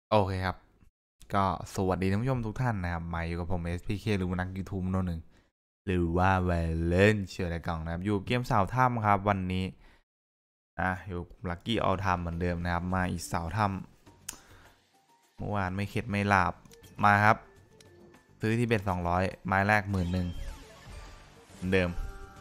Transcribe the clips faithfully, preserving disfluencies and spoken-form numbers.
โอเคครับก็สวัสดีท่านผู้ชมทุกท่านนะครับมาอยู่กับผม เอส พี เค หรือว่านัก YouTube โน่นหนึ่งหรือว่าเวเลนเชื่อในกล่องนะครับอยู่เกมสาวถ้ำครับวันนี้นะอยู่ลักกี้ออลทำเหมือนเดิมนะครับมาอีกสาวถ้ำเมื่อวานไม่เข็ดไม่หลาบมาครับซื้อที่เบ็ดสองร้อยไม้แรกหมื่นหนึ่งเดิม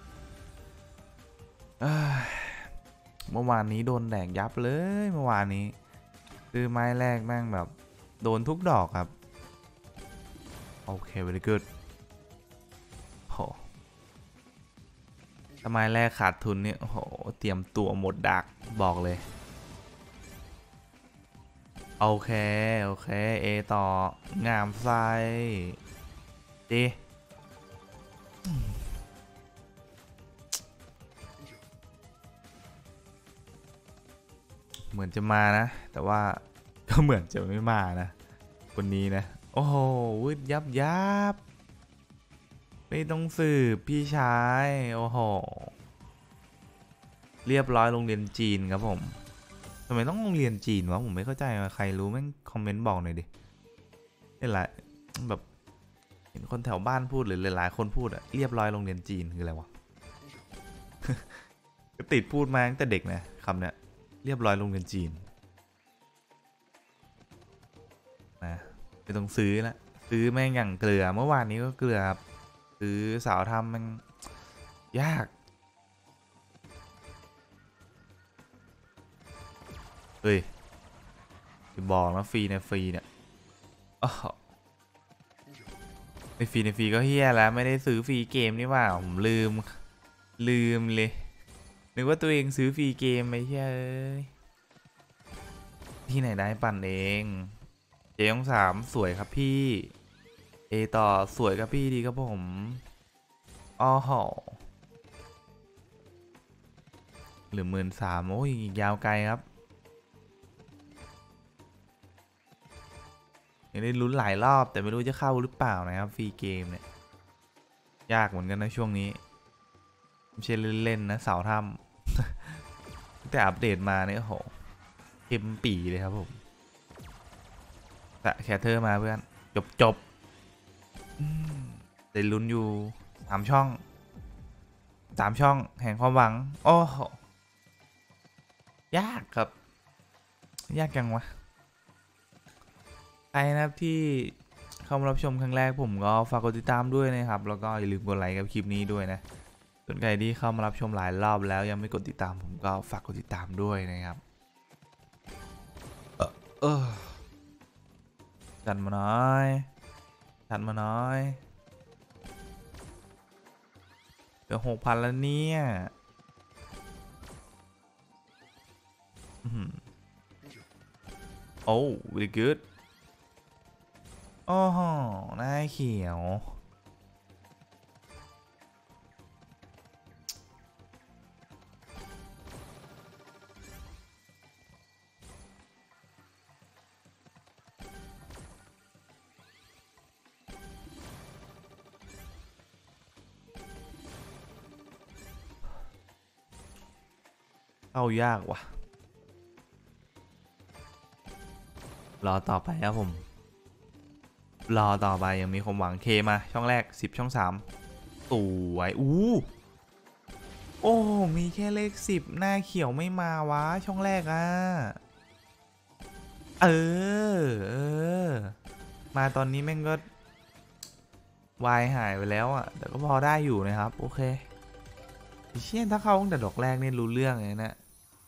เมื่อวานนี้โดนแดกยับเลยเมื่อวานนี้ซื้อไม้แรกแม่งแบบโดนทุกดอกครับโอเค very good โหทำไมแรกขาดทุนเนี่ยโอ้โหเตรียมตัวหมดดักบอกเลยโอเคโอเคเอต่องามไซดีเหมือนจะมานะแต่ว่าก็เหมือนจะไม่มานะคนนี้นะโอ้โหวืดยับยับไม่ต้องสืบพี่ชายโอ้โหเรียบร้อยโรงเรียนจีนครับผมทำไมต้องโรงเรียนจีนวะผมไม่เข้าใจใครรู้แม่งคอมเมนต์บอกหน่อยดินี่แหละแบบเห็นคนแถวบ้านพูดหรือหลายๆคนพูดอะเรียบร้อยโรงเรียนจีนคืออะไรวะก็ติดพูดมาตั้งแต่เด็กนะคำเนี้ยเรียบร้อยโรงเรียนจีนนะไม่ต้องซื้อละซื้อแม่งอย่างเกลือเมื่อวานนี้ก็เกลือครับซื้อสาวทำมันยากเฮ้ยบอกนะฟรีนะฟรีเนี่ยในฟรีในฟรีก็เฮี้ยแล้วไม่ได้ซื้อฟรีเกมนี่ว่าผมลืมลืมเลยนึกว่าตัวเองซื้อฟรีเกมไม่ใช่เอ้ยที่ไหนได้ปั่นเองเจงสามสวยครับพี่เอต่อสวยครับพี่ดีครับผมอ๋อหอหรือหมื่นสามโอ้ยยาวไกลครับยังได้ลุ้นหลายรอบแต่ไม่รู้จะเข้าหรือเปล่านะครับฟรีเกมเนี่ยยากเหมือนกันนะช่วงนี้ไม่ใช่เล่นๆนะเสาถ้ำแต่อัปเดตมาเนี่ยโหเต็มปีเลยครับผมแต่แคทเธอร์มาเพื่อนจบจบได้ลุ้นอยู่สามช่องสามช่องแห่งความหวังโอ้โหยากครับยากจังวะใครนะครับที่เข้ามารับชมครั้งแรกผมก็ฝากกดติดตามด้วยนะครับแล้วก็อย่าลืมกดไลค์กับคลิปนี้ด้วยนะส่วนใครที่เข้ามารับชมหลายรอบแล้วยังไม่กดติดตามผมก็ฝากกดติดตามด้วยนะครับเออเออจัดมาน้อยจัดมาน้อยเดี๋ยวหกพันแล้วเนี่ยโอ้ very good โอ้โหหน้าเขียวเอายากว่ะรอต่อไปครับผมรอต่อไปยังมีความหวังเคมาช่องแรกสิบช่องสามสวยอู้โอ้มีแค่เลขสิบหน้าเขียวไม่มาวะช่องแรกอ่ะเออเออมาตอนนี้แม่งก็วายหายไปแล้วอ่ะแต่ก็พอได้อยู่นะครับโอเคเชี่ยถ้าเข้าตั้งแต่ดอกแรกนี่รู้เรื่องเลยนะ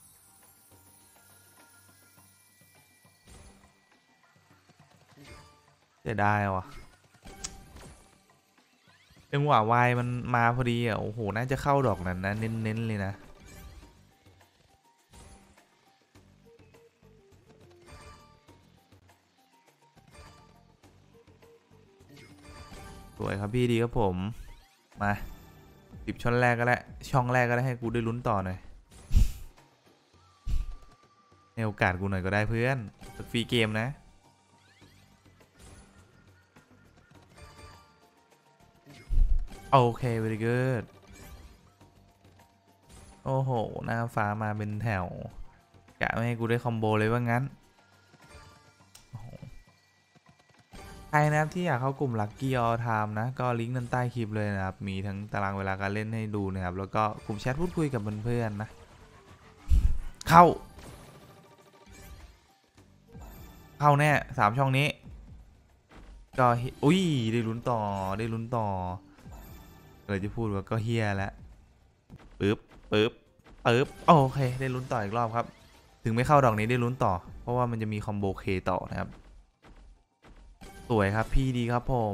จะได้วะจังหวะวายมันมาพอดีอ่ะโอ้โหน่าจะเข้าดอกนั้นนะเน้นๆเลยนะสวยครับพี่ดีครับผมมาสิบช่องแรกก็ได้ช่องแรกก็ได้ให้กูได้ลุ้นต่อหน่อยให้โอกาสกูหน่อยก็ได้เพื่อนฟรีเกมนะโอเค very good โอ้โหหน้าฟ้ามาเป็นแถวกะไม่ให้กูได้คอมโบเลยว่างั้นโอ้โหใครนะครับที่อยากเข้ากลุ่ม Lucky All Time นะก็ลิงก์ด้านใต้คลิปเลยนะครับมีทั้งตารางเวลาการเล่นให้ดูนะครับแล้วก็กลุ่มแชทพูดคุยกับเพื่อนๆนะเข้าเข้าแน่สามช่องนี้ก็อุ้ยได้ลุ้นต่อได้ลุ้นต่อเลยจะพูดว่าก็เฮียแล้วปึ๊บปึ๊บปึ๊บโอเคได้ลุ้นต่ออีกรอบครับถึงไม่เข้าดอกนี้ได้ลุ้นต่อเพราะว่ามันจะมีคอมโบเคต่อนะครับสวยครับพี่ดีครับผม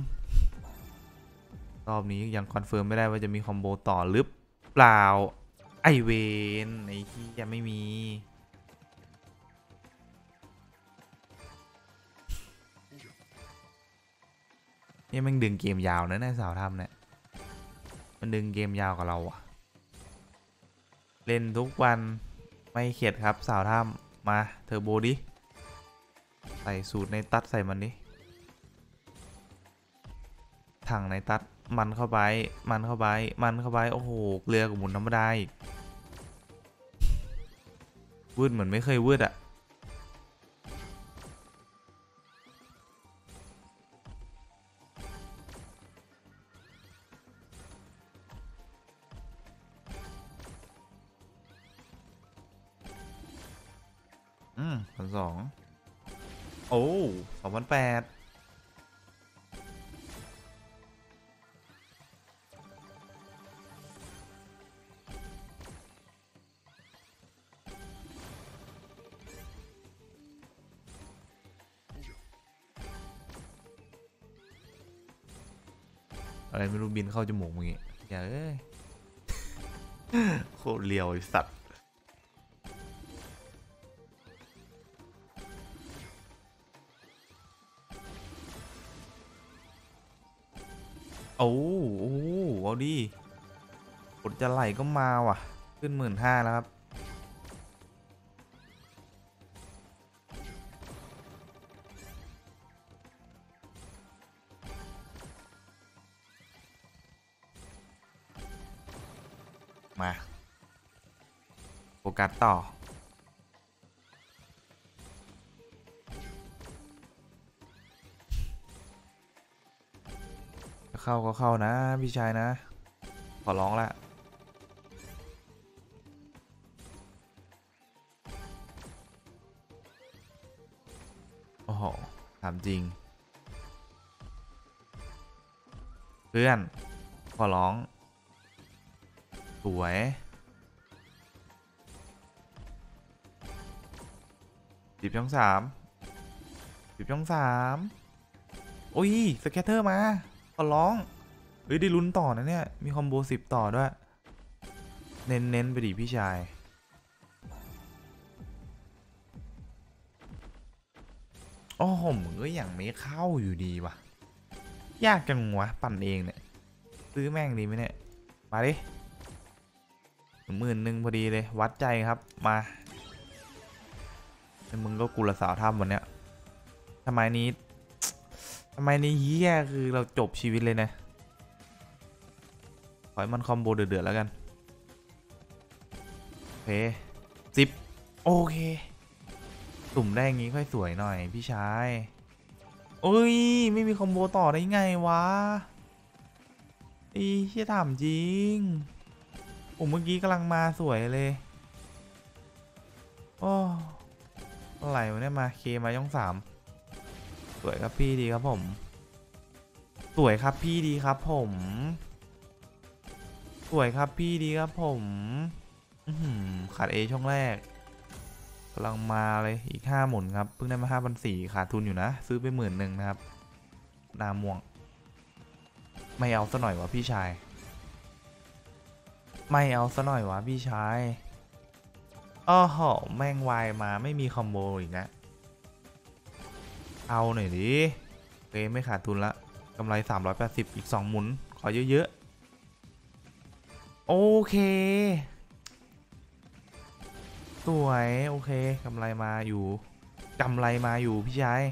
รอบนี้ยังคอนเฟิร์มไม่ได้ว่าจะมีคอมโบต่อหรือเปล่าไอเวนไอที่ยังไม่มีนี่มันดึงเกมยาวนะในสาวทำเนี่ยมันดึงเกมยาวกับเราอะเล่นทุกวันไม่เข็ดครับสาวทำมาเทอร์โบดิใส่สูตรในตัดใส่มันดิถังในตัดมันเข้าไปมันเข้าไปมันเข้าไปโอ้โหเรือกับหมุนธรรมดาอีกวืดเหมือนไม่เคยวืดอะอืมพันสองโอ้สองพันแปดอะไรไม่รู้บินเข้าจมูกมึงอย่างอย่าเอ้ยโคตรเลียวไอสัตว์โอ้โอ้เอาดิกดจะไหลก็มาว่ะขึ้นหมื่นห้าแล้วครับมาโฟกัสต่อเข้าก็เข้านะพี่ชายนะขอร้องละโอ้โหถามจริงเพื่อนขอร้องสวยสิบช่องสามสิบช่องสามโอ้ยสแกตเตอร์มาขอร้องเฮ้ยได้ลุ้นต่อนะเนี่ยมีคอมโบสิบต่อด้วยเน้นเน้นไปดิพี่ชายโอ้โหมึงก็ยังไม่เข้าอยู่ดีวะยากจังวะปั่นเองเนี่ยซื้อแม่งดีไหมเนี่ยมาดิหมื่นหนึ่งพอดีเลยวัดใจครับมามึงก็กุลสาวทำวันเนี้ยทำไมนี้ทำไมนี้เฮียคือเราจบชีวิตเลยนะขอให้มันคอมโบเดือดๆแล้วกันโอเคสิบโอเคตุ่มได้งี้ค่อยสวยหน่อยพี่ชายโอ้ยไม่มีคอมโบต่อได้ไงวะอีเชี่ยถามจริงผมเมื่อกี้กำลังมาสวยเลยโอ้อะไรวะเนี่ยมาเคมาย่องสามสวยครับพี่ดีครับผมสวยครับพี่ดีครับผมสวยครับพี่ดีครับผมขาด A ช่องแรกกำลังมาเลยอีกห้าหมุนครับเพิ่งได้มาห้าพันสี่ขาดทุนอยู่นะซื้อไปหมื่นหนึ่งนะครับนาม่วงไม่เอาซะหน่อยวะพี่ชายไม่เอาซะหน่อยวะพี่ชายอ้อหอแม่งวายมาไม่มีคอมโบอีกนะเอาหน่อยดิเกมไม่ขาดทุนละกำไรสามร้อยแปดสิบอีกสองหมุนขอเยอะๆโอเคสวยโอเคกำไรมาอยู่กำไรมาอยู่พี่ชาย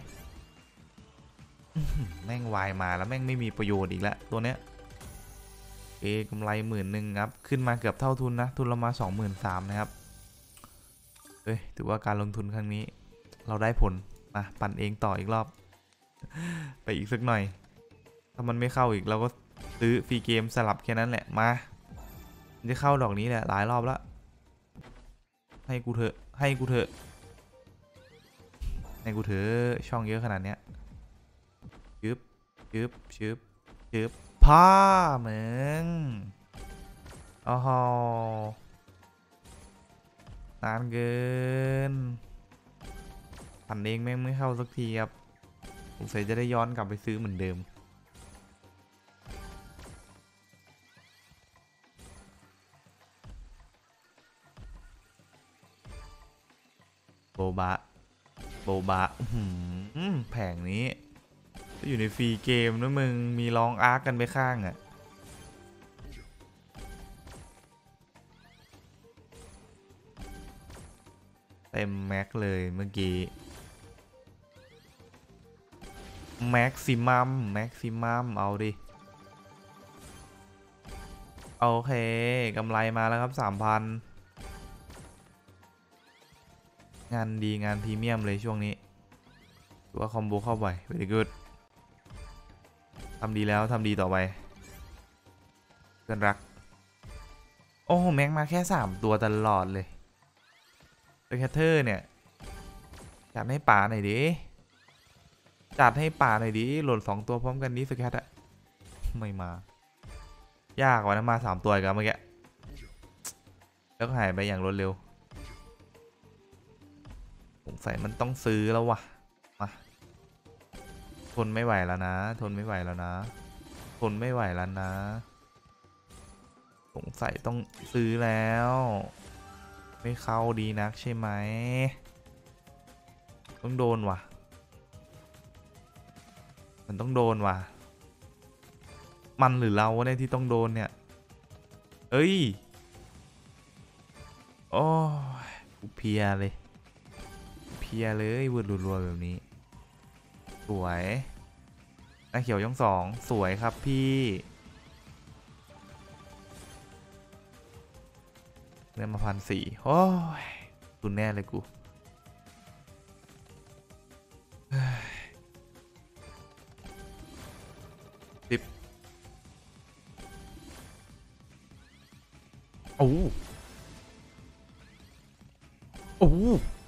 แม่งวายมาแล้วแม่งไม่มีประโยชน์อีกแล้วตัวเนี้ยเอกำไรหมื่นหนึ่งครับขึ้นมาเกือบเท่าทุนนะทุนเรามาสองหมื่นสามนะครับเฮ้ยถือว่าการลงทุนครั้งนี้เราได้ผลมาปั่นเองต่ออีกรอบไปอีกสักหน่อยถ้ามันไม่เข้าอีกเราก็ซื้อฟรีเกมสลับแค่นั้นแหละมาจะเข้าดอกนี้แหละหลายรอบแล้วให้กูเถอะให้กูเถอะให้กูเถอะช่องเยอะขนาดเนี้ยชึบชึบชึบชึบพ่อมึงอ๋อนานเกินพันเองแม่งไม่เข้าสักทีครับสงสัยจะได้ย้อนกลับไปซื้อเหมือนเดิมโบบะโบบะแผงนี้จะอยู่ในฟรีเกมนะมึงมีลองอาร์คกันไปข้างอ่ะเต็มแม็กเลยเมื่อกี้แม็กซิมัมแม็กซิมัมเอาดิโอเคกำไรมาแล้วครับ สามพัน งานดีงานพรีเมียมเลยช่วงนี้ถือว่าคอมโบเข้าไป very good ทำดีแล้วทำดีต่อไปเพื่อนรักโอ้แม็กมาแค่สามตัวตลอดเลยเดอะแคทเทอร์เนี่ยจัดให้ป่าหน่อยดิจัดให้ป่าหน่อยดิโหลดสองตัวพร้อมกันนี้สแคทอะไม่มายากกว่านะมาสามตัวกันเมื่อกี้แล้วก็หายไปอย่างรวดเร็วสงสัยมันต้องซื้อแล้ววะมาทนไม่ไหวแล้วนะทนไม่ไหวแล้วนะทนไม่ไหวแล้วนะสงสัยต้องซื้อแล้วไม่เข้าดีนักใช่ไหมต้องโดนว่ะมันต้องโดนว่ะมันหรือเราเนี่ยที่ต้องโดนเนี่ยเอ้ยโอ้ยกูเพียเลยเพียเลยวืดรัวๆแบบนี้สวยหน้าเขียวย่องสองสวยครับพี่เงินมาพันสี่โอ้ยตุนแน่เลยกูสิบโอ้โอ้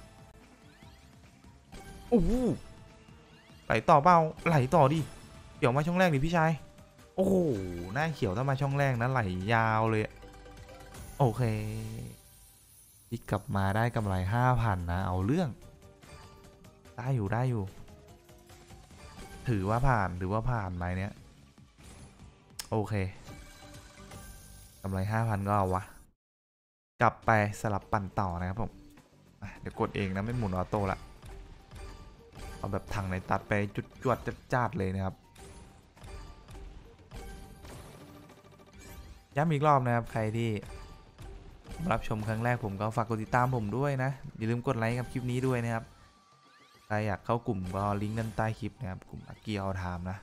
โอ้ไหลต่อเปล่าไหลต่อดิเขียวมาช่องแรกดิพี่ชายโอ้โหหน้าเขียวถ้ามาช่องแรกนะไหลยาวเลยโอเคพลิกกลับมาได้กำไรห้าพันนะเอาเรื่องได้อยู่ได้อยู่ถือว่าผ่านถือว่าผ่านไหมเนี้ยโอเคกำไรห้าพันก็เอาวะกลับไปสลับปั่นต่อนะครับผมเดี๋ยวกดเองนะไม่หมุนออโต้ละเอาแบบถังในตัดไปจุดจวดจัดๆเลยนะครับย้ำอีกรอบนะครับใครที่รับชมครั้งแรกผมก็ฝากกดติดตามผมด้วยนะอย่าลืมกดไลค์กับคลิปนี้ด้วยนะครับใครอยากเข้ากลุ่มก็ลิงก์ด้านใต้คลิปนะครับกลุ่มอากิเอาไทม์นะ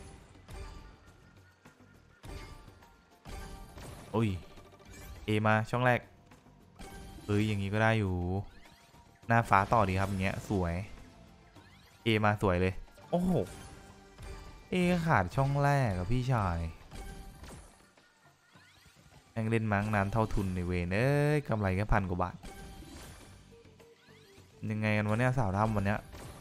โอ้ยเอมาช่องแรกเอ้ยอย่างนี้ก็ได้อยู่หน้าฟ้าต่อดีครับอย่างเงี้ยสวยเอมาสวยเลยโอ้โหเอขาดช่องแรกกับพี่ชายยังเล่นมั้งนานเท่าทุนในเวนเอ้ยกำไรแค่พันกว่าบาทยังไงกันวันนี้สาวทำวันนี้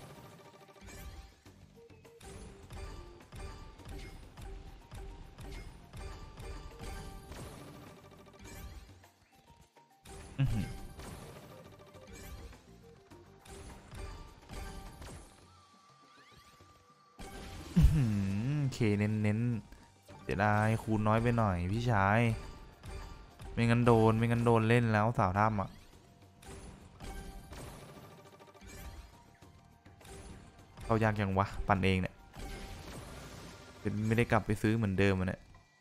เคเน้นเน้นเสียดายคูณน้อยไปหน่อยพี่ชายไม่งั้นโดนไม่งั้นโดนเล่นแล้วสาวถ้ำอ่ะเขายากยังวะปั่นเองเนี่ยไม่ได้กลับไปซื้อเหมือนเดิมเนี่ย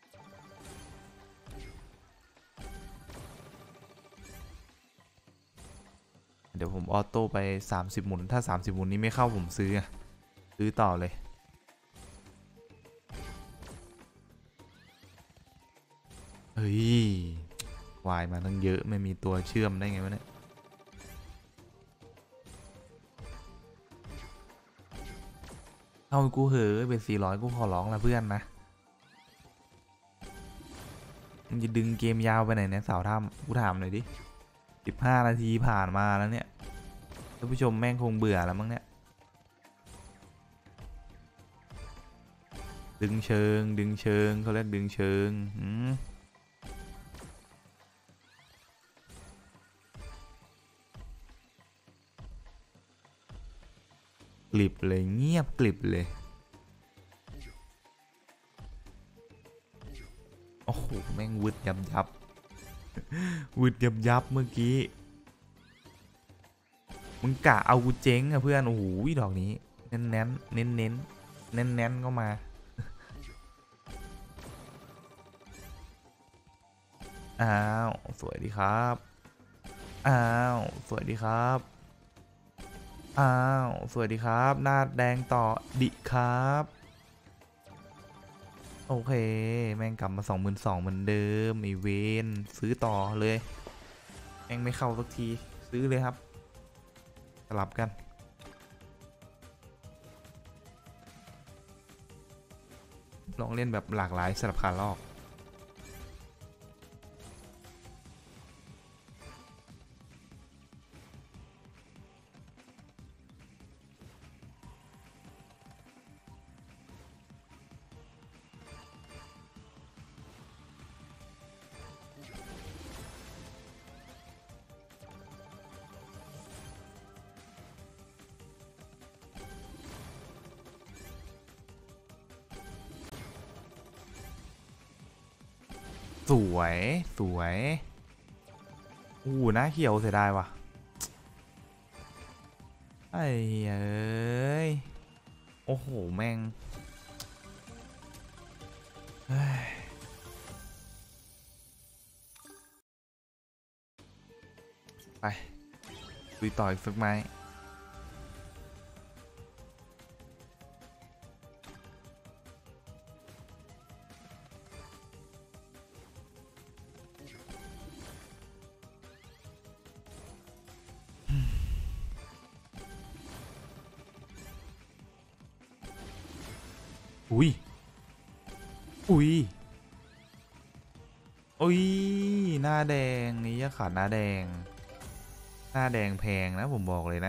เดี๋ยวผมออโต้ไปสามสิบหมุนถ้าสามสิบหมุนนี้ไม่เข้าผมซื้อซื้อต่อเลยเฮ้ยวายมาตั้งเยอะไม่มีตัวเชื่อมได้ไงวะเนี่ยเอากูเหอะเป็นสี่ร้อยกูขอร้องละเพื่อนนะมึงจะดึงเกมยาวไปไหนเนี่ยสาวถ้ำกูถามหน่อยดิสิบห้านาทีผ่านมาแล้วเนี่ยท่านผู้ชมแม่งคงเบื่อแล้วมั้งเนี่ยดึงเชิงดึงเชิงเขาเรียกดึงเชิงอืมกลิบเลยเงียบกลิบเลยโอ้โหแม่งวึดยับยับวึดยับยับเมื่อกี้มึงกะเอากูเจ๊งอะเพื่อนโอ้โหดอกนี้เน้นเน้นเน้นเน้นเน้นเน้นก็มาอ้าวสวยดีครับอ้าวสวยดีครับอ้าวสวยดีครับหน้าแดงต่อดิครับโอเคแม่งกลับมาสองหมื่นสองเหมือนเดิมไอเวนซื้อต่อเลยแม่งไม่เข้าสักทีซื้อเลยครับสลับกันลองเล่นแบบหลากหลายสลับขาลอกสวยสวยอู้หน้าเขียวเสียดายว่ะไอ้เอ้ยโอ้โหแม่งไปดูต่ออีกสักไม้อุ้ยอุ้ยอุ้ยหน้าแดงนี่ยขาดหน้าแดงหน้าแดงแพงนะผมบอกเลยนะ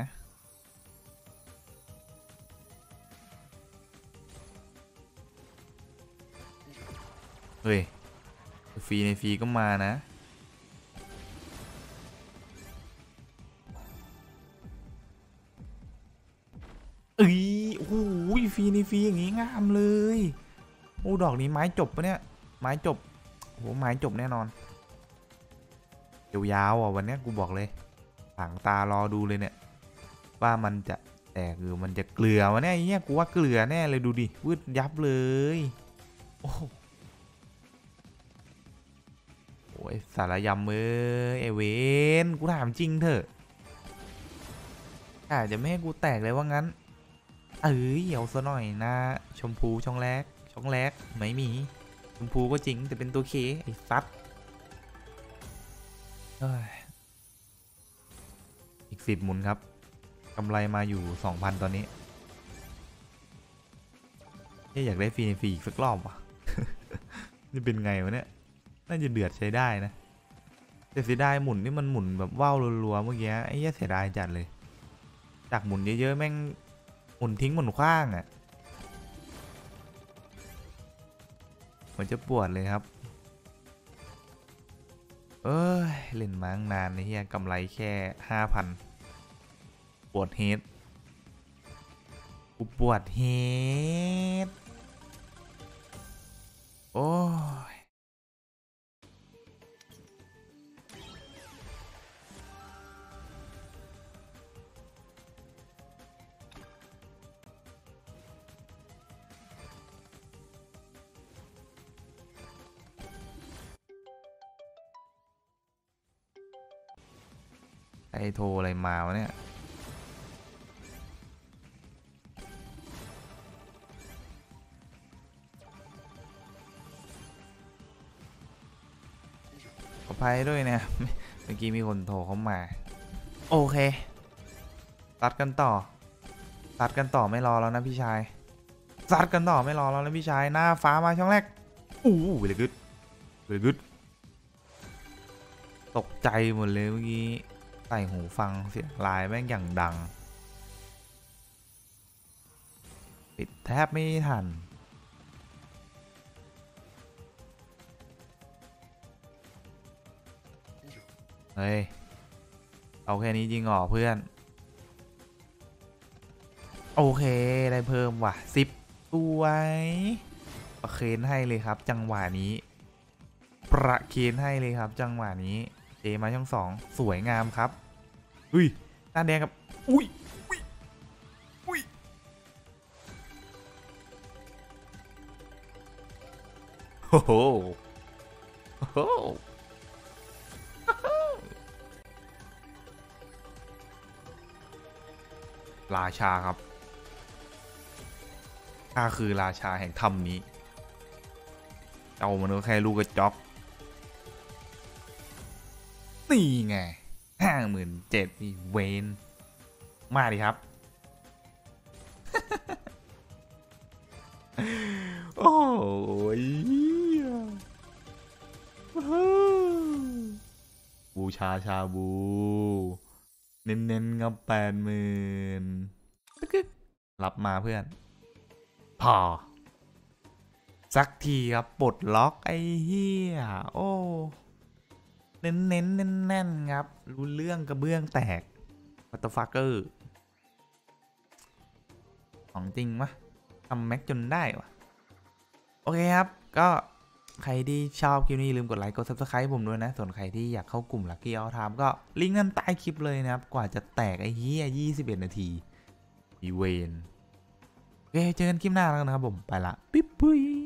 เฮ้ยฟรีในฟรีก็มานะเอ้ยโอ้โหฟรีในฟรีอย่างงี้งามเลยโอ้ดอกนี้ไม้จบปะเนี่ยไม้จบโอ้ไม้จบแน่นอนยาวๆอ่ะวันนี้กูบอกเลยหางตารอดูเลยเนี่ยว่ามันจะแตกหรือมันจะเกลือวะเนี่ยไอ้เนี้ยกูว่าเกลือแน่เลยดูดิวืดยับเลยโอ้โหสารยำเอ้ยไอเวนกูถามจริงเถอะอาจจะไม่ให้กูแตกเลยว่างั้นเอ้ยเหี่ยวซะหน่อยนะชมพูช่องแรกช่องแรกไม่มีชมพูก็จริงแต่เป็นตัวเคไอ้ซัดอีกสิบหมุนครับกำไรมาอยู่ สองพัน ตอนนี้อยากได้ฟรีฟรีอีกสักรอบว่ะจะเป็นไงวะเนี่ยน่าจะเดือดใช้ได้นะแต่เสียดายหมุนนี่มันหมุนแบบว่าวรัวๆเมื่อกี้ไอ้เหี้ยเสียดายจัดเลยจากหมุนเยอะๆแม่งหมุนทิ้งหมุนขว้างอ่ะเหมือนจะปวดเลยครับเอ้ยเล่นมาตั้งนานไอ้เหี้ยกำไรแค่ห้าพันปวดเฮดกูปวดเฮดโอ้ยไอโทรอะไรมาวะเนี่ยขออภัยด้วยนะเมื่อกี้มีคนโทรเข้ามาโอเคตัดกันต่อตัดกันต่อไม่รอแล้วนะพี่ชายซัดกันต่อไม่รอแล้วนะพี่ชายหน้าฟ้ามาช่องแรกอู้เวลกึดเวลกึดตกใจหมดเลยเมื่อกี้ใส่หูฟังเสียงลายแม่งอย่างดังปิดแทบไม่ทันเฮ้ยเอาแค่นี้จริงเหรอเพื่อนโอเคได้เพิ่มว่ะสิบตัวประเคนให้เลยครับจังหวะนี้ประเคนให้เลยครับจังหวะนี้เจมาช่องสองสวยงามครับอุ้ยหน้าแดงกับอุ้ยอุ้ยอุ้ยโอ้โหโอ้โหราชาครับข้าคือราชาแห่งถ้ำนี้เอามันก็แค่ลูกกระจอกนี่ไงห้าหมื่นเจ็ดนี่เวนมาดิครับ โอ้ยบูชาชาบูเน้นๆกับแปดหมื่นรับมาเพื่อนพอสักทีครับปลดล็อกไอ้เหี้ยโอ้เน้นเน้นแน่นๆครับรู้เรื่องกระเบื้องแตกวัตฟักเกอร์ของจริงวะทำแม็กจนได้วะโอเคครับก็ใครที่ชอบคลิปนี้ลืมกดไลค์กด ซับสไครบ์ ผมด้วยนะส่วนใครที่อยากเข้ากลุ่มลัคกี้ออลไทม์ก็ลิงก์นั้นใต้คลิปเลยนะครับกว่าจะแตกไอ้เหี้ยยี่สิบเอ็ดนาทีอีเวนโอเคเจอกันคลิปหน้าแล้วนะครับผมไปละปิ๊บปุ้ย